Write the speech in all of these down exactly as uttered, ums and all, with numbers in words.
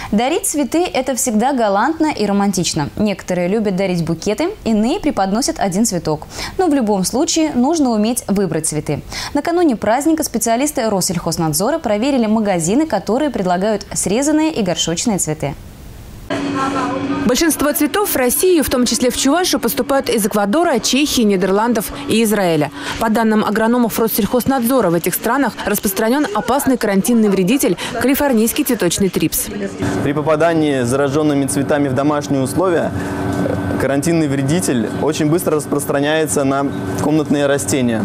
Дарить цветы – это всегда галантно и романтично. Некоторые любят дарить букеты, иные преподносят один цветок. Но в любом случае нужно уметь выбрать цветы. Накануне праздника специалисты Россельхознадзора проверили магазины, которые предлагают срезанные и горшочные цветы. Большинство цветов в Россию, в том числе в Чувашию, поступают из Эквадора, Чехии, Нидерландов и Израиля. По данным агрономов Россельхознадзора, в этих странах распространен опасный карантинный вредитель – калифорнийский цветочный трипс. При попадании с зараженными цветами в домашние условия карантинный вредитель очень быстро распространяется на комнатные растения.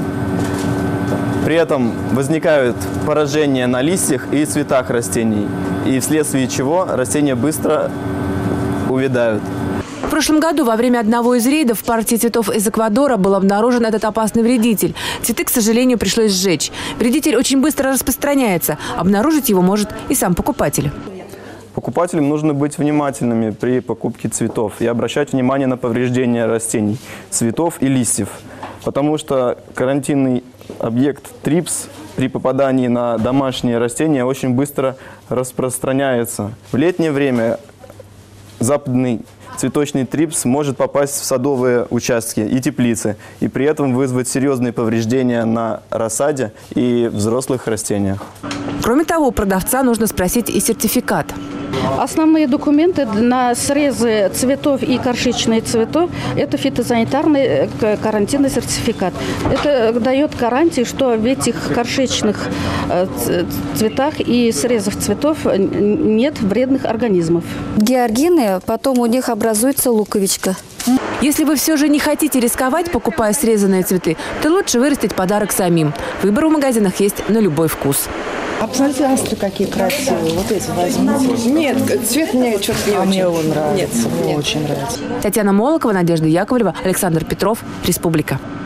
При этом возникают поражения на листьях и цветах растений, и вследствие чего растения быстро увядают. В прошлом году во время одного из рейдов в партии цветов из Эквадора был обнаружен этот опасный вредитель. Цветы, к сожалению, пришлось сжечь. Вредитель очень быстро распространяется. Обнаружить его может и сам покупатель. Покупателям нужно быть внимательными при покупке цветов и обращать внимание на повреждения растений, цветов и листьев. Потому что карантинный объект трипс при попадании на домашние растения очень быстро распространяется. В летнее время западный цветочный трипс может попасть в садовые участки и теплицы, и при этом вызвать серьезные повреждения на рассаде и взрослых растениях. Кроме того, у продавца нужно спросить и сертификат. Основные документы на срезы цветов и горшечные цветов – это фитосанитарный карантинный сертификат. Это дает гарантии, что в этих горшечных цветах и срезах цветов нет вредных организмов. Георгины, потом у них образуется луковичка. Если вы все же не хотите рисковать, покупая срезанные цветы, то лучше вырастить подарок самим. Выбор в магазинах есть на любой вкус. А посмотрите, астры какие красивые. Вот эти возьмите. Нет, цвет мне что-то не а очень. Мне он нравится. Нет, мне нет. Очень нравится. Татьяна Молокова, Надежда Яковлева, Александр Петров, Республика.